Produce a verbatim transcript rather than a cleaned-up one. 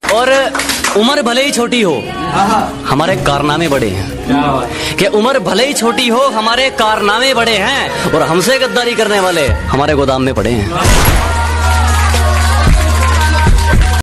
और उम्र भले ही छोटी हो हमारे कारनामे बड़े हैं। कि उम्र भले ही छोटी हो हमारे कारनामे बड़े हैं और हमसे गद्दारी करने वाले हमारे गोदाम में पड़े हैं।